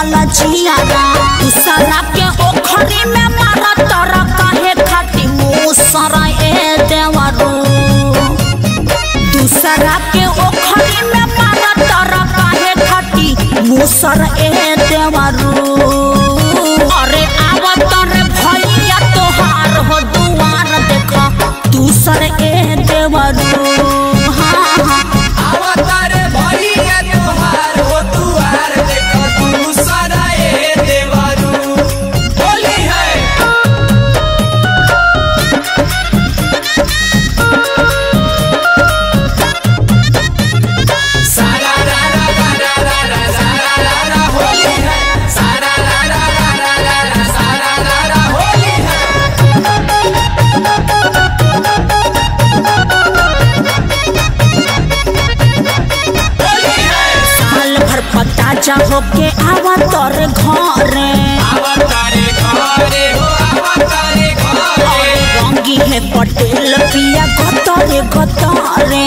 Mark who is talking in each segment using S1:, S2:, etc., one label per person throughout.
S1: वाला जियारा दूसरा के ओखरी में मारा तारा काहे खाती मुसरा ए देवरू दूसरा के ओखरी में मारा तारा काहे खाती मुसरा ए देवरू अरे आवत रे भैया तोहार हो दुआर देखा दूसर ए देवरू ताजा होके आवा तोरे घरे रंगी है पटेल पिया गतरे गतरे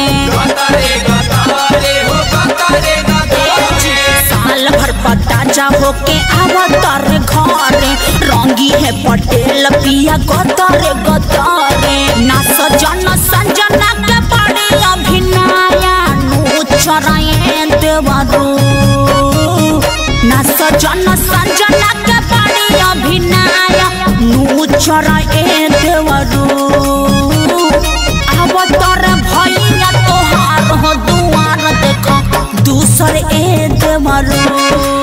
S1: साल भर ताजा होके आवा तोरे घरे रंगी है पटेल पिया गतरे गतरे ना सजन संजना के बड़ी अभिनया नु चराए देवरू ना सजन संजना के बड़ी अभिनय नु चरा ए देवरू अब तोर भैया तोहार हो दुआर देखा दूसर ए देवरू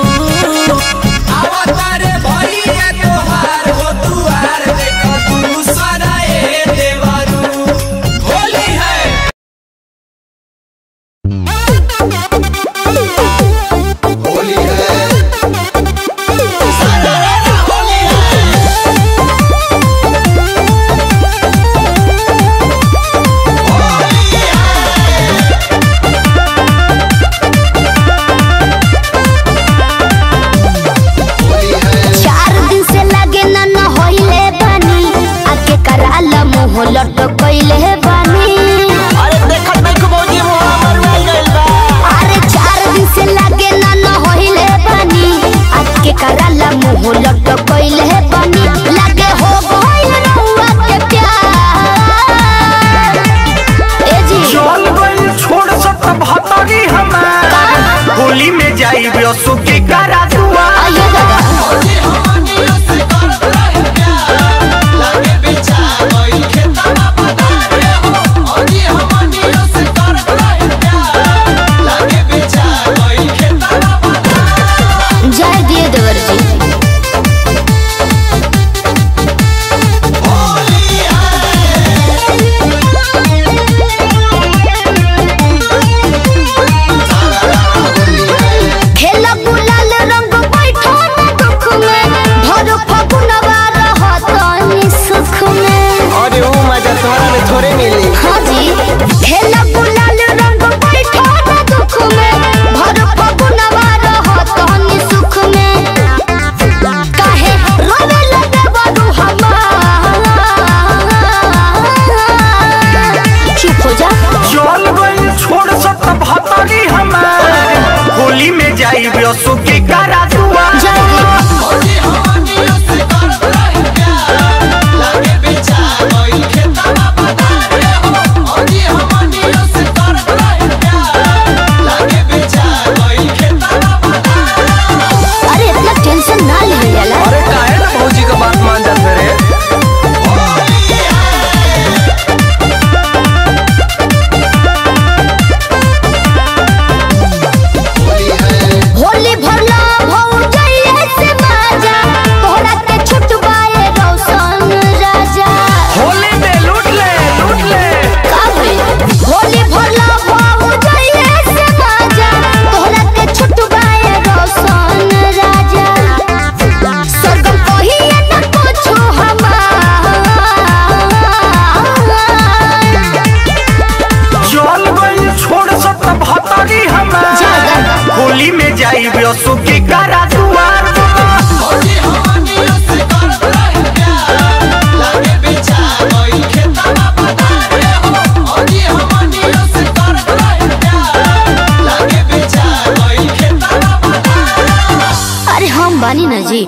S2: हम बानी ना जी।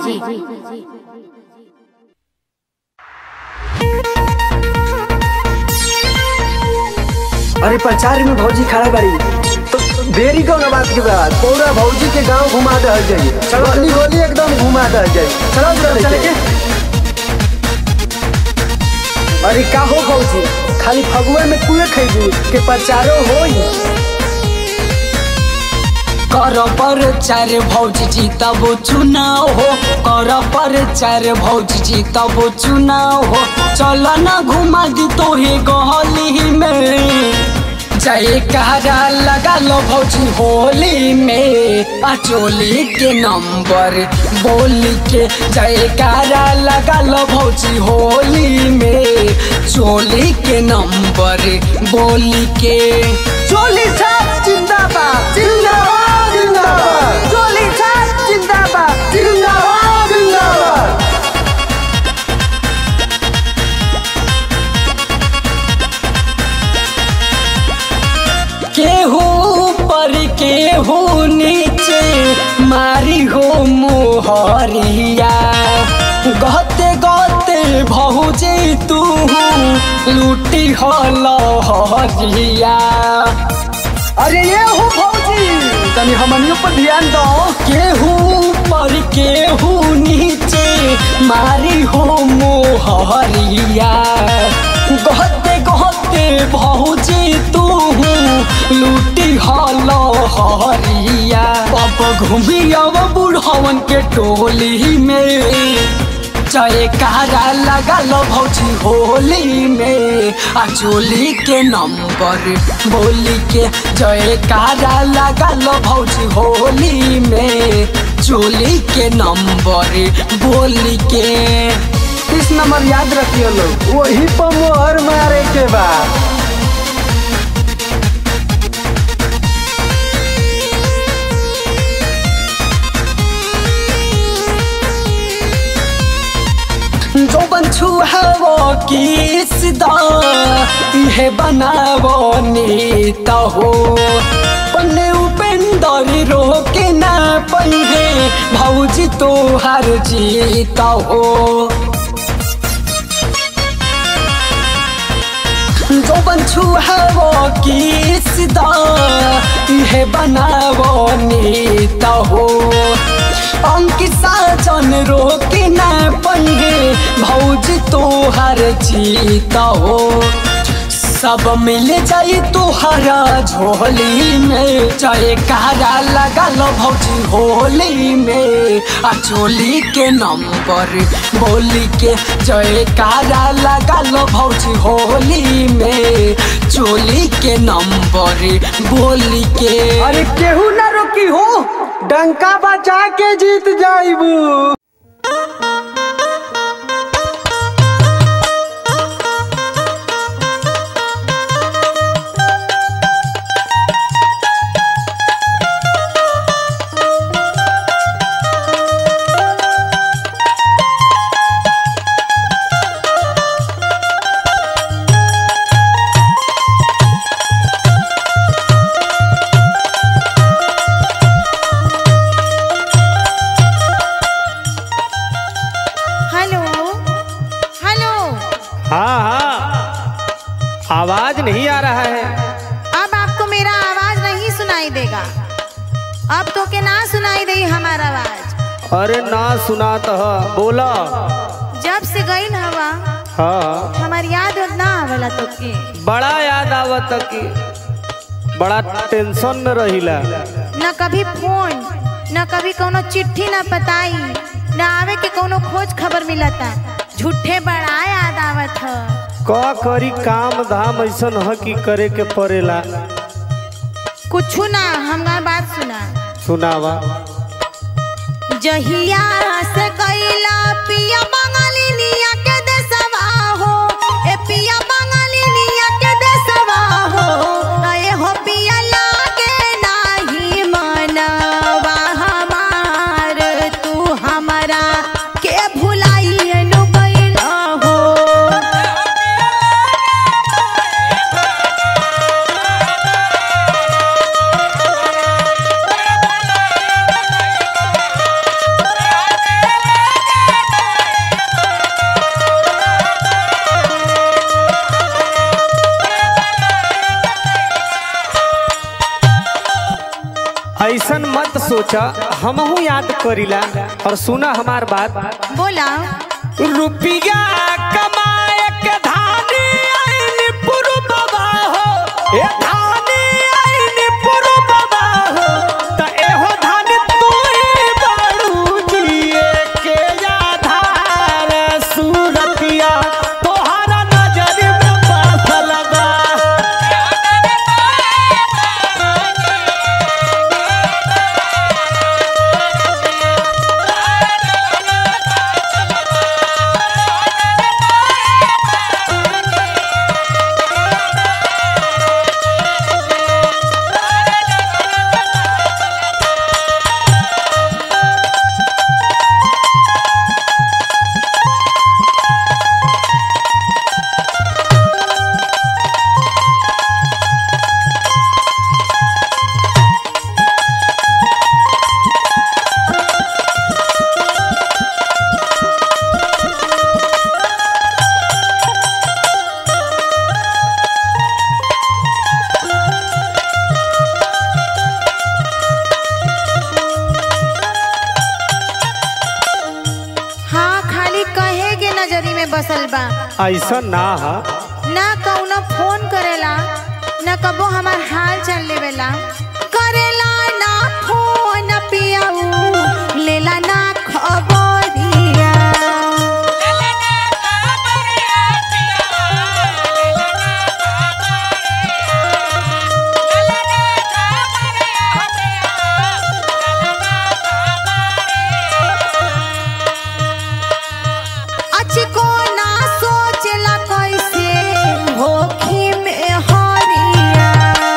S3: अरे प्रचार में भौजी खड़ा बाड़ी तो देरी कौन बात के बाद पूरा भौजी के गांव घुमा दे जाइए। चलो अली होली एकदम घुमा दे जाइए। चलो चल के। अरे का हो भौजी खाली फगुआ में कुए खइबू के प्रचारो होई।
S4: कर प्रचार भौजी जी तब चुनाव हो, कर प्रचार भौजी जी तब चुनाव हो। चल न घुमा दी तोहे गली में, जयकारा लगा लो भौजी होली में। चोली के नंबर बोल के जयकारा लगा लो भौजी होली में। चोली के नंबर बोल के
S3: चोली छाप जिंदाबाद जिंदाबाद जिंदाबाद। चोली छाप जिंदाबाद जिंदाबाद जिंदाबाद।
S4: केहू ऊपर केहू नीचे मारी हो मोहरिया। गते गते भौजी तू लूटी हो लहरिया।
S3: अरे ये हो भौजी तनी हमनियों पर ध्यान दो।
S4: केहू ऊपर केहू नीचे मारी हो मोहरिया। गते गते भौजी तू लूटी हलो हरिया। अब घूमी अब बुढ़वन के टोली में, जयकारा लगा लो भौजी होली में। चोली के नंबर बोली के जयकारा लगा लो भौजी होली में। चोली के नंबर बोली के
S3: 30 नंबर याद रखिए लोग, वही पर मोहर मारे के बाद।
S4: जो बंछू है वो किस दा इहे बनावो नीता हो। पन्ने उपेंदर रोके ना पहे भौजी तो हर जीता हो। जो बंछू है वो किस दा इहे बनावो नीता हो। अंकिता जन रोके ना पहे भौजी तो हर जीता हो। सब मिल जाई तुहरा झोली में, जयकारा लगा लो भौजी होली में। चोली के नंबर बोली के जयकारा लगा लो भौजी होली में। चोली के नंबर बोली के।
S3: अरे केहू ना रोकी हो, डंका बजा के जीत जाइबू।
S5: आवाज नहीं आ रहा है।
S6: अब आपको मेरा आवाज नहीं सुनाई देगा। अब तो के ना सुनाई दे हमारा आवाज।
S5: अरे ना सुना तो बोला।
S6: जब से गई हवा
S5: हाँ
S6: हमारी याद ना आवेला तो के
S5: बड़ा याद आवत की बड़ा टेंशन में रहिला।
S6: न कभी फोन न कभी कोनो चिट्ठी न पताई न आवे के कोनो खोज खबर मिलता। झूठे बड़ा याद आवत है।
S5: का करी काम धाम ऐसा है कि करे के पड़ेला।
S6: कुछ ना हमार बात सुना।
S5: सुनावा।
S6: जहिया से कैला पिया बंगाली निया के देसवा हो। ए पिया बंगाली निया के देसवा हो। आए हो पिया लागे नाही मनवा हमार तू हमारा के भुलाई नु गइला हो।
S5: सोचा हमहू याद करीला और सुना हमार बात।
S6: बोला।
S5: रुपया कमाए के धानी आईनी पुरु बाबा हो, ए धानी आईनी पुरु बाबा हो, त एहो धानी तू ही बाड़ू जिए के आधार सूरतिया तोहरा नजर में बसल बा।
S6: हाँ, खाली कहे के नजरी में बसल बा।
S5: ऐसा ना है।
S6: ना कौनो फोन करेला, ना कबो हमार हाल चाल लेवेला। करेला ना फोन पियाऊ, लेला ना खबरिया। अचको ना सोचला कैसे होखी में हरिया।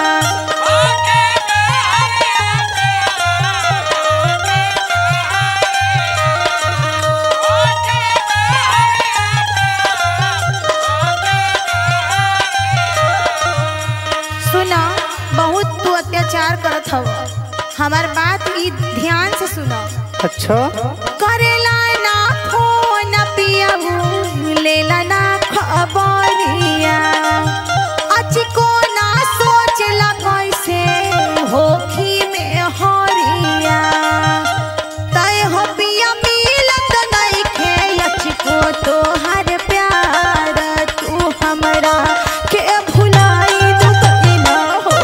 S6: सुना, बहुत तू अत्याचार करत हव। हमार बात ई ध्यान से सुनो।
S5: अच्छा
S6: करेला ना फोन पियाऊ, लेला ना खबरिया। अचको ना सोचला कैसे होखी में हरिया। तय हो पिया मिलत नइखे अचको तोहर प्यार। तू हमरा के भुलाई तू ना हो।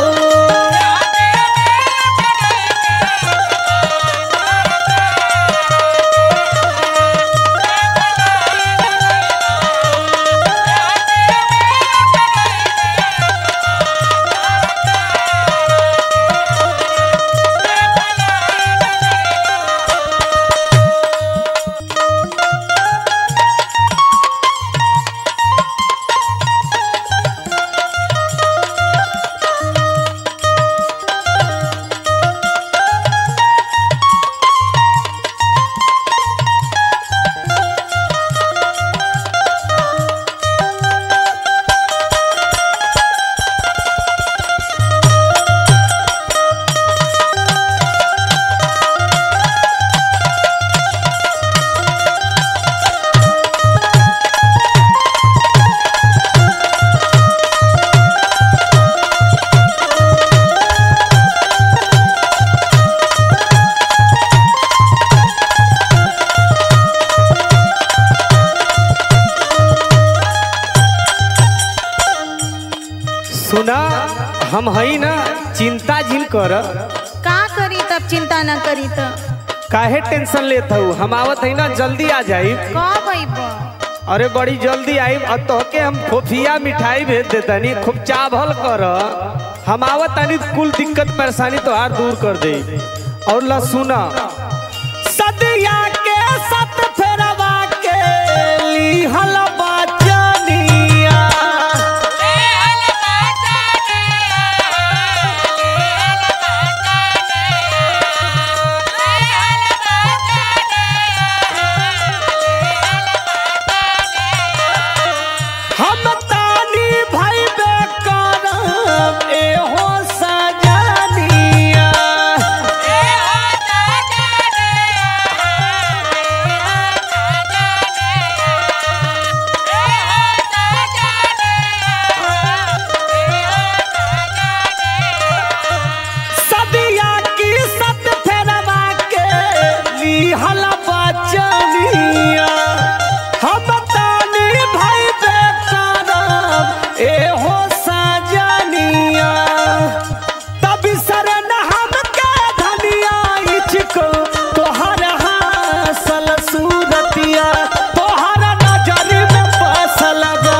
S5: सुना, हम हई ना चिंता झिल कर।
S6: का करी तब चिंता ना करी तो।
S5: काहे टेंशन लेत हूँ, हम आवत है ना जल्दी आ जाई।
S6: कब अइबो?
S5: अरे बड़ी जल्दी आई। अब तो के हम फोफिया मिठाई भेज देतनी, खूब चावल कर। हम आवत तनी कुल दिक्कत परेशानी तो हार दूर कर दे। और ला सुना, सदिया के सत फेरवा के लिहल बचनिया। हम तानी भाई बेकरम एहो सजनिया। साजनिया हम तानी भाई बेकारम ए हो साजनिया तभी सरन हम के धनिया इचको तोहर हासल सूरतिया तोहर नजर में बसल बा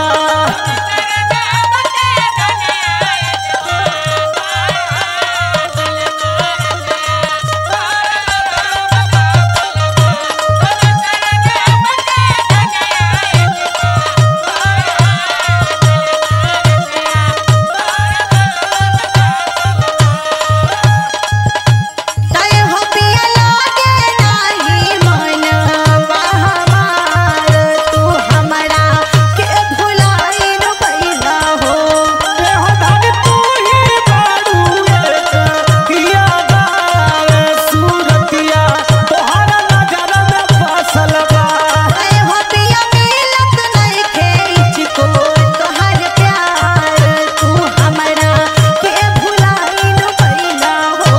S6: तय हो पिया लागे नाही मन हमार तू हमरा के भुलाई न पैला हो
S5: ए हो धन तू ही बाड़ू किया गावे सूरतिया तोहर नजर में बसल बा
S6: तय हो पिया मिलत नइखे इचको तोहर प्यार तू हमरा के भुलाई न पैला हो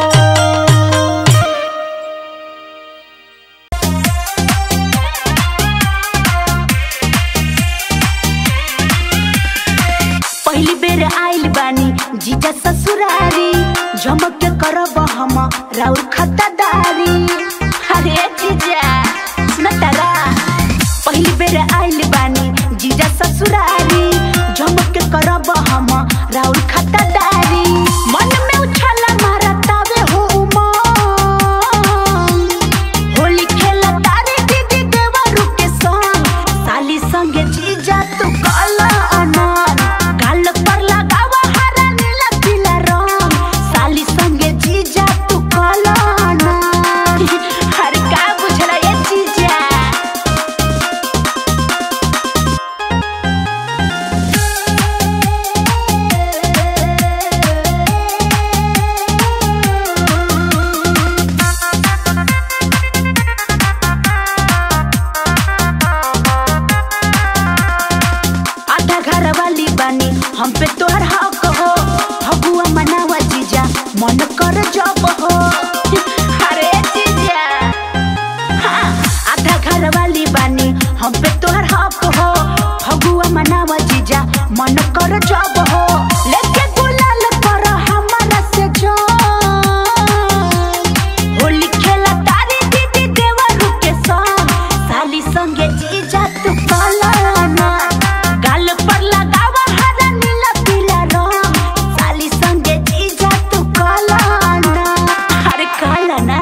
S1: पहली बेर आइल बानी जीजा ससुरारी झमक के करब हम राउर खतदारी अरे जीजा सुन तारा पहली बेर आइल बानी जीजा ससुरारी झमक के करब हम राउर खतदारी मन में उछाला मारा तावे हो उमंग होली खेला तारे दीदी देवरू के संग साली संगे जीजा तू काला अनार गाल पर लगावा हरा नीला पीला रंग साली संगे जीजा तू काला अनार हर का बुझला ये जीजा आधा घर वाली बानी हम पे तोहर हक हो भगुआ मनावा जीजा मन कर जब हो अरे जीजा हाँ, आधा घर वाली बानी हम पे तोहर हक हो भगुआ मनावा जीजा मन कर जब हो लेके गुलाल कर हमारा से जो होली खेला तारी दीदी देवरू के संग साली संगे जीजा तू काला अनार गाल पर लगावा हरा नीला पीला रंग साली संगे जीजा तू काला अनार अरे काला ना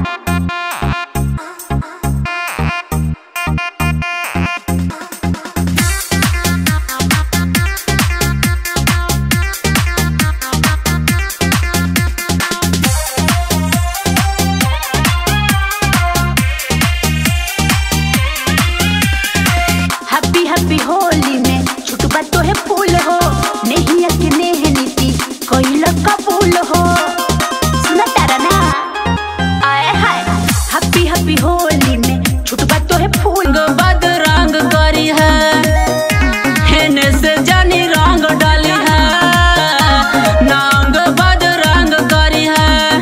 S1: हैप्पी हैप्पी होली में छुटबा तो है फूल हो नहीं अकने है नीति कोई कबूल हो सुना तारा ना आए हाय हैप्पी हैप्पी होली में छुटबा तो है फूल बद रंग करी है हेने से जानी रंग डाली है नांग बद रंग करी है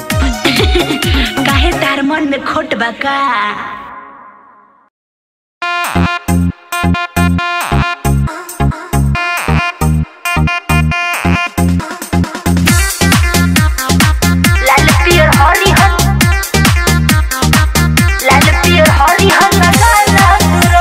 S1: काहे तार मन में खोट बा का लाल पियर हरी हर लगाला तुरो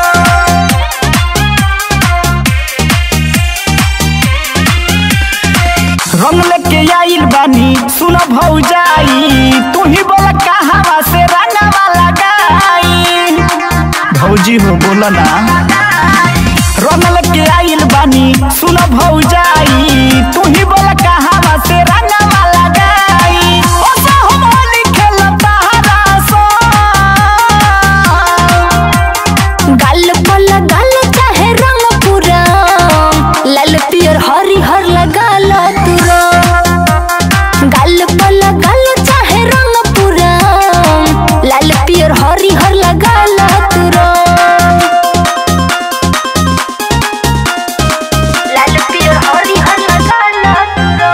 S4: रंग लेके आइल बानी सुन भौजाई तू ही बोला कहावा से रंगवा लगाई भौजी हो बोला ना रंग लेके आइल बानी सुन भौजाई तू ही बोला कहावा से रंगवा लगाई ओ सा हम होली खेलता हरासो
S1: गाल पर लगाल चाहे रंग पूरा लाल पियर हरी हर लगाला तुरो गाल पर लगाल चाहे रंग पूरा लाल पियर हरी हर लगाला तुरो लाल पियर हरी हर लगाला तुरो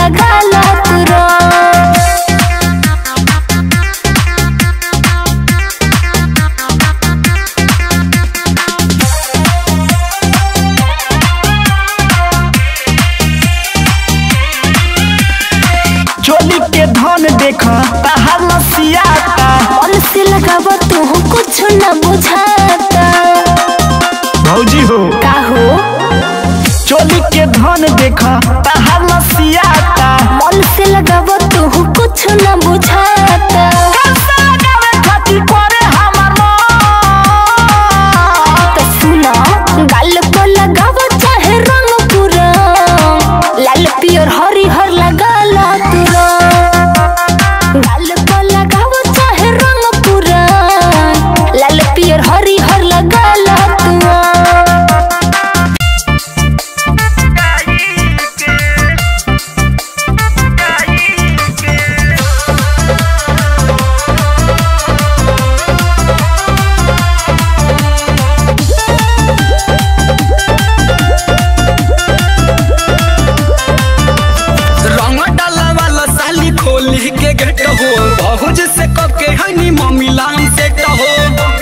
S2: लगाला तुरा।
S7: चोली के धन देखा ताहार लसियाता,
S2: मन से लगावा तू कुछ न बुझाता।
S7: भौजी हो
S2: का हो
S7: चोली के धन देखा ताहार लसियाता,
S2: मन से लगावा तू कुछ न बुझाता। तो सुना गाल पर लगावा चाहे रंग पूरा, लाल पियर हरिहर लगाला तुरा। गाल पर लगावा चाहे रंग पूरा, लाल पियर हरिहर लगाला तुरा।
S4: रंग डाला वाला साली खोली के गेट हो, बहुज से कके हनी मम्मीला से हो।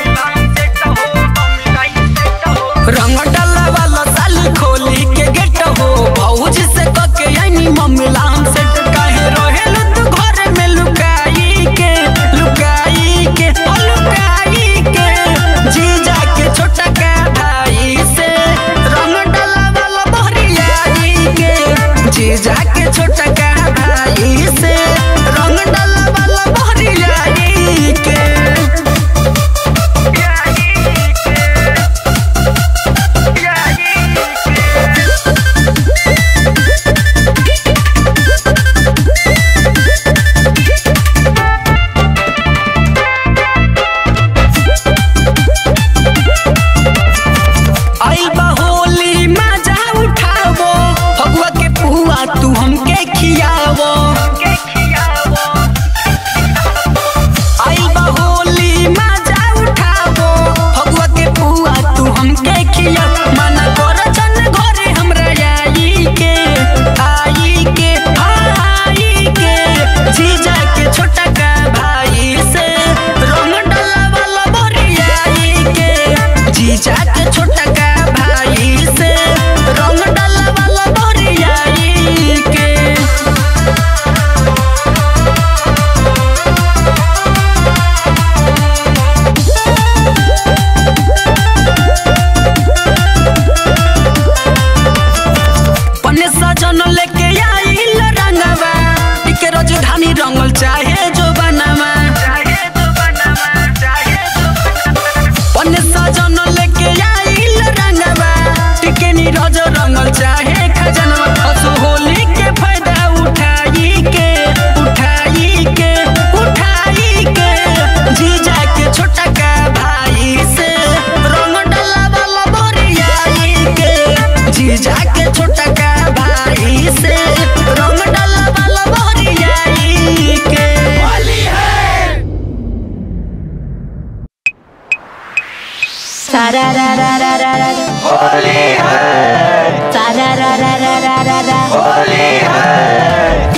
S4: रंग डाला वाला साली खोली के गेट हो, बहुज से कके हनी मम्मीला से काहे रहेल तू घर में लुकाई के लुकाई के लुकाई के। जीजा के छोटा का भाई से रंग डाला वाला बहरियाई के, जीजा के छोटा का भाई से रंग डाला वाला बहरियाई के। आई बा होली मजा उठावो, फगुआ के पुआ तू हमके खियावो। आई बा होली मजा उठावो, फगुआ के पुआ तू हमके खियावो। मना कर जन घरे हमरा आई के आई के आई के। जीजा के छोटा का भाई से रंग डाला वाला बहरियाई के, जीजा के छोटा का भाई से रंग डाला वाला बहरियाई के। पन्ने सजन लेके आइल रंगवा, इके राजधानी रंगल चाहे जो बनवा। पन्ने सजन लेके आइल रंगवा, टिके नी रोज रंगल चाहे खजनवा। असो होली के फायदा उठाई के उठाई के उठाई के। जीजा के छोटा का भाई से रंग डाला वाला बहरियाई के, जीजा के छोटा का भाई से रंग डाला वाला बहरियाई के।
S2: सारा रा रा रा रा रा होली है। सारा रा रा रा रा रा रा होली है।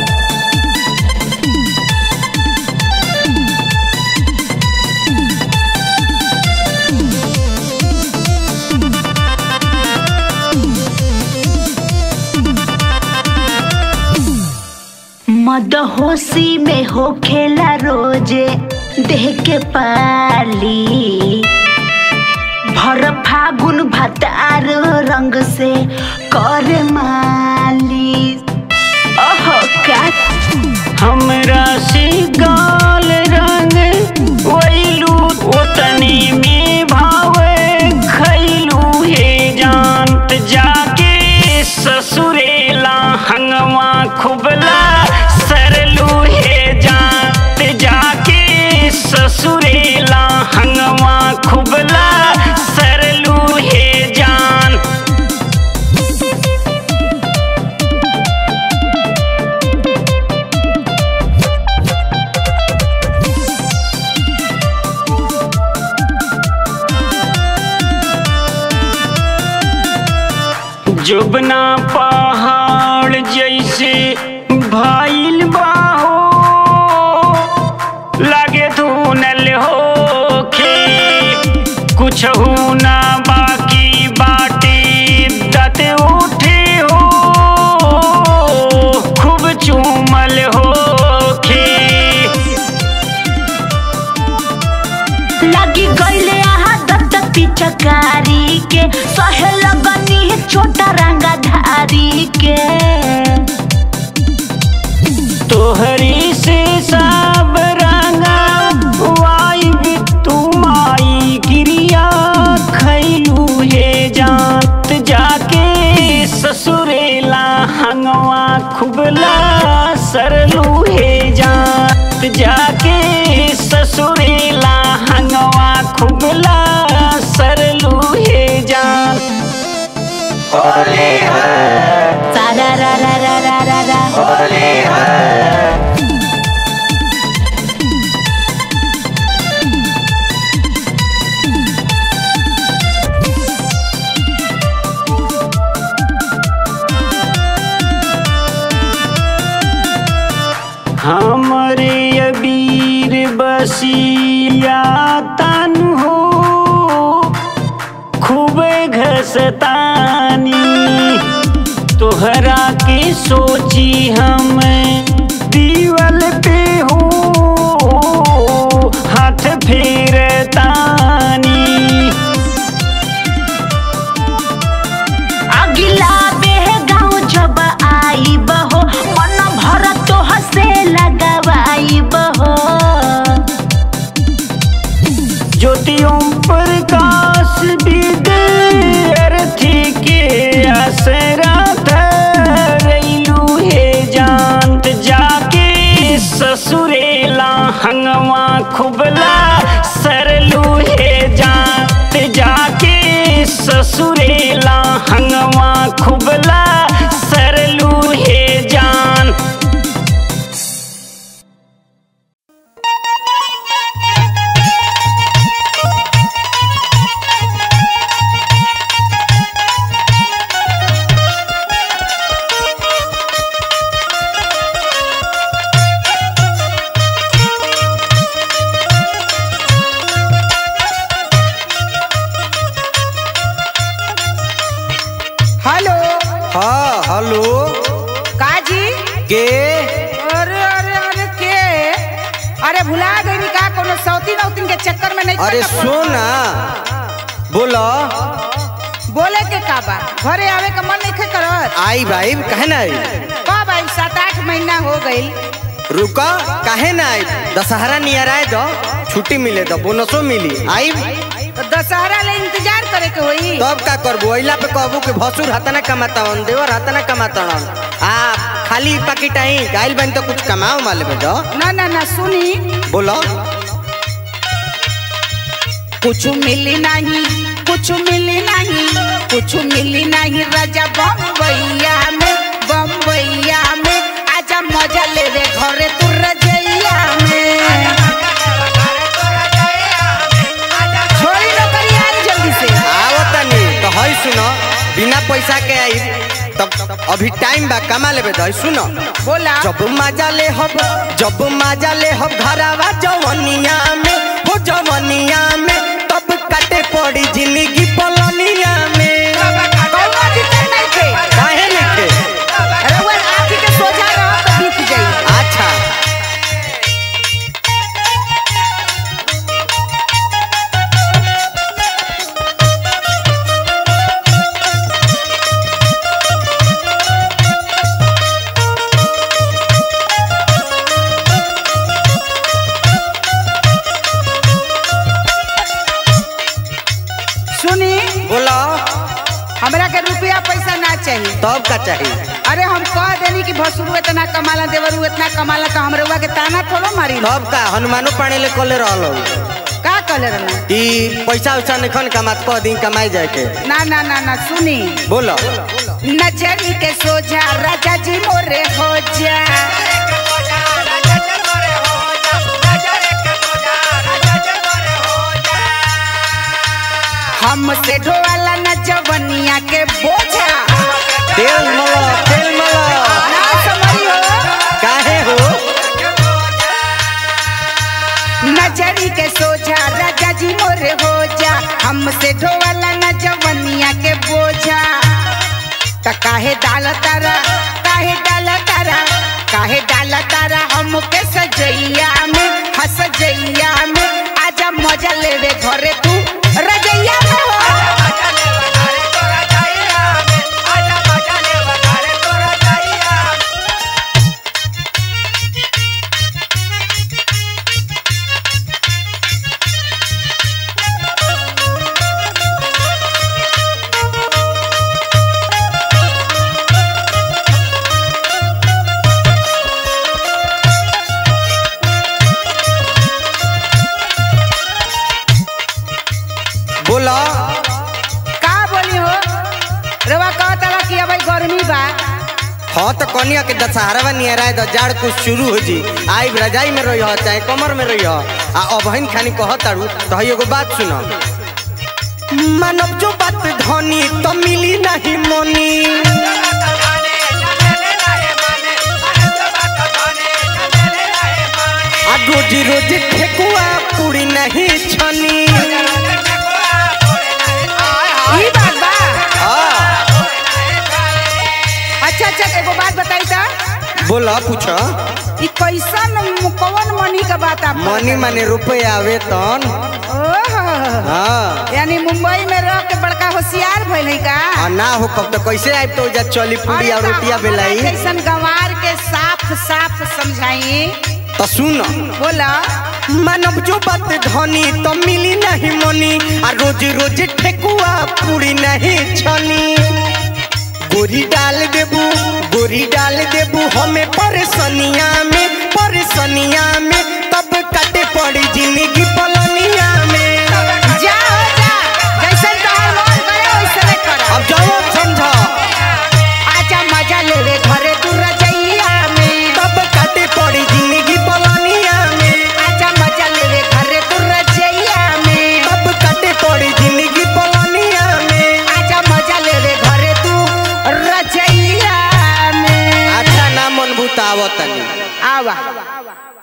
S2: मदहोशी में हो खेला रोजे देह के पाली, भर फागुन भतार रंग से कर माली। ओहो का
S7: हमरा से गाल रंग वैलू ओतनी में भावे खैलू हे जानत जाके ससुरेला हंगवा खुबला सरलू हे जानत जाके ससुरेला हंगवा खुबला सरलू हे जान। जुबना पहाड़ जैसे भइल बाहो लागे धुनल होखे कुछ ना बाकी बाटे दत उठे हो खूब चूमल होखे
S2: लगी गईले आदत पिचकारी के सहे लगनी छोटा रंगा धारी के
S7: तोहरी से सब रंगा वाई भी तुमाई गिरिया खैलू हे जात जाके ससुरेला हंगवा खुबला सरलू हे जात जाके ससुरेला हंगवा खुबला सरलू हे जात
S2: सारा रा रा रा रा रा रा
S7: हमरे अबीर बसिया तन हो खूब घसतानी तोहरा के सोची हम दीवल पे हो हाथ फेरतानी
S2: अगिला बेह गाँव जब आई बहो मन भर तो हसे लगवाई बहो
S7: ज्योतियों प्रकाश विद्यार्थी के असरा धरैलू हे जानत जाके ससुरेला हंगवा खुबला सरलू हे जानत जाके ससुरेला हंगवा खुबला सरलू हे जान
S6: हेलो।
S5: हाँ हेलो
S6: काजी
S5: के
S6: अरे अरे अरे के अरे भुला गई का कोनो सौती नौतीन के चक्कर में नहीं
S5: अरे
S6: पड़ना
S5: सोना बोलो
S6: बोले के का बा घरे आवे का मन नहीं करत
S5: आई भाई कहे ना आई
S6: कब आई 7-8 महीना हो गई
S5: रुका काहे ना आई दशहरा नियर आए दो छुट्टी मिले तो बोनसो मिली आई
S6: तो दशहरा ले इंतजार करे के होई
S5: तब का करबो अइला पे कहबो कि भसुर हातना कमातावन देवर हातना कमातावन आ खाली पाकिट आई गाइल बन तो कुछ कमाओ माले में दो
S6: ना ना ना सुनी
S5: बोलो
S6: कुछ मिली नहीं कुछ मिली नहीं कुछ मिली नहीं राजा बम्बैया में आजा मजा ले रे घरे तू रजैया में छोड़ी नौकरी आई जल्दी से
S5: आवत नहीं तो हई सुनो बिना पैसा के आई तब अभी टाइम बा कमा लेबे दो सुनो
S6: बोला
S5: जब मजा ले हब घरावा जवनिया में हो जवनिया में तब कटे पड़ी जिंदगी पलनिया में
S6: कौनो दिक्कत नहीं थे
S5: काहे लिखे
S6: अरे वो आँखी के सोझा रहो तो बीत जाई
S5: अच्छा
S6: सुनी
S5: बोलो
S6: हमरा के रुपया पैसा ना चाहिए
S5: तब का चाहिए
S6: अरे हम कह देनी कि भसुरु इतना कमाला देवरु इतना कमाला तो हमरे के ताना थोड़ो मारी
S5: तब का हनुमानो पानी ले कोले रहलो
S6: का कहले रहना
S5: कि पैसा वैसा निखन कमात कह दिन कमाई जाए के
S6: ना ना ना ना सुनी
S5: बोलो
S6: नजरी के सोझा राजा जी मोरे हो जा हमसे ढोवाला न जवनिया के बोझा
S5: तेल मला
S6: ना समझी हो हमसे ढोवाला न जवनिया के बोझा त काहे डाल तारा हमके सजैया में हसजैया में आजा मजा लेवे घरे तू रजैया में
S5: बोला
S6: का बोली हो रवा कहता कि अब गर्मी बा।
S5: हाँ तो कनिया के दशहरा नियरा है जाड़ कुछ शुरू हो जी आई रजाई में रही हो चाहे कमर में रही हो आ अबहिन खानी कहतारू तो एगो बात सुनो मानव जो बात धनी तो मिली नहीं मनी आ रोजी रोजी ठेकुआ पूरी नहीं छनी
S6: ई बात बा। अच्छा एगो बात बताई ता
S5: बोला पूछो
S6: ई कैसन कौन मनी का बात आप
S5: मनी माने रुपया वेतन हाँ
S6: यानी मुंबई में रह के बड़का होशियार भइल है का
S5: ना हो कब तो कैसे आए तो जा चली पूरी और रोटिया बेलाई
S6: कैसन गंवार के साफ साफ समझाई
S5: तो सुन
S6: बोला
S5: मानव जो बात धनी तो मिली नहीं मनी आ रोज रोज ठेकुआ पूरी नहीं छनी गोरी डाल देबू हमें परेशानिया में तब काटे पड़ी जिंदगी पलनिया में
S6: जा जैसे तोहर मन करे वैसे कर
S5: अब जाओ समझा
S6: आजा मजा लेवे घरे तू रजैया में
S5: तब काटे पड़ी जिंदगी पलनिया में
S6: आजा मजा लेवे घरे तू रजैया में
S5: तब काटे पड़ी जिंदगी पलनिया में
S6: आजा मजा लेवे घरे तू रजैया में
S5: अच्छा ना मन भूतावत
S6: आवा